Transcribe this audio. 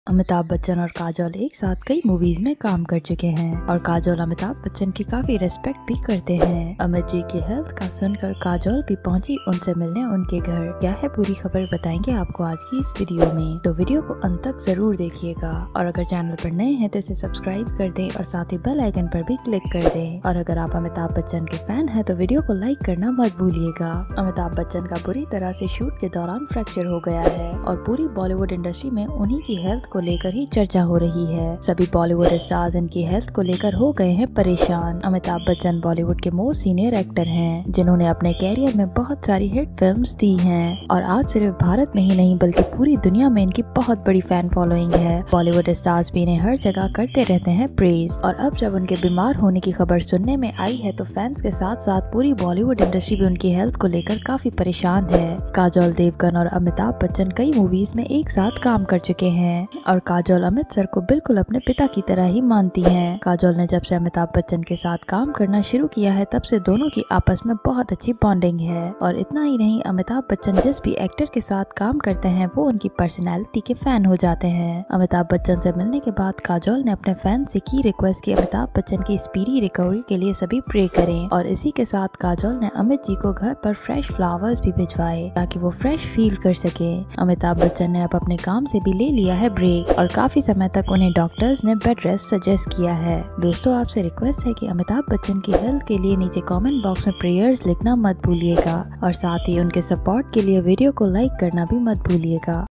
अमिताभ बच्चन और काजोल एक साथ कई मूवीज में काम कर चुके हैं और काजोल अमिताभ बच्चन की काफी रेस्पेक्ट भी करते हैं। अमित जी की हेल्थ का सुनकर काजोल भी पहुंची उनसे मिलने उनके घर। क्या है पूरी खबर बताएंगे आपको आज की इस वीडियो में, तो वीडियो को अंत तक जरूर देखिएगा। और अगर चैनल पर नए हैं तो इसे सब्सक्राइब कर दें और साथ ही बेल आइकन पर भी क्लिक कर दें। और अगर आप अमिताभ बच्चन के फैन हैं तो वीडियो को लाइक करना मत भूलिएगा। अमिताभ बच्चन का बुरी तरह से शूट के दौरान फ्रैक्चर हो गया है और पूरी बॉलीवुड इंडस्ट्री में उन्हीं की हेल्थ को लेकर ही चर्चा हो रही है। सभी बॉलीवुड स्टार्स इनकी हेल्थ को लेकर हो गए हैं परेशान। अमिताभ बच्चन बॉलीवुड के मोस्ट सीनियर एक्टर हैं, जिन्होंने अपने कैरियर में बहुत सारी हिट फिल्म्स दी हैं और आज सिर्फ भारत में ही नहीं बल्कि पूरी दुनिया में इनकी बहुत बड़ी फैन फॉलोइंग है। बॉलीवुड स्टार्स भी इन्हें हर जगह करते रहते हैं प्रेज। और अब जब उनके बीमार होने की खबर सुनने में आई है तो फैंस के साथ साथ पूरी बॉलीवुड इंडस्ट्री भी उनकी हेल्थ को लेकर काफी परेशान है। काजोल देवगन और अमिताभ बच्चन कई मूवीज में एक साथ काम कर चुके हैं और काजोल अमित सर को बिल्कुल अपने पिता की तरह ही मानती हैं। काजोल ने जब से अमिताभ बच्चन के साथ काम करना शुरू किया है तब से दोनों की आपस में बहुत अच्छी बॉन्डिंग है। और इतना ही नहीं, अमिताभ बच्चन जिस भी एक्टर के साथ काम करते हैं वो उनकी पर्सनैलिटी के फैन हो जाते हैं। अमिताभ बच्चन से मिलने के बाद काजोल ने अपने फैन से की रिक्वेस्ट कि अमिताभ बच्चन की स्पीडी रिकवरी के लिए सभी प्रे करें। और इसी के साथ काजोल ने अमित जी को घर पर फ्रेश फ्लावर्स भी भिजवाए ताकि वो फ्रेश फील कर सके। अमिताभ बच्चन ने अब अपने काम से भी ले लिया है ब्रेक और काफी समय तक उन्हें डॉक्टर्स ने बेड रेस्ट सजेस्ट किया है। दोस्तों, आपसे रिक्वेस्ट है कि अमिताभ बच्चन की हेल्थ के लिए नीचे कमेंट बॉक्स में प्रेयर्स लिखना मत भूलिएगा और साथ ही उनके सपोर्ट के लिए वीडियो को लाइक करना भी मत भूलिएगा।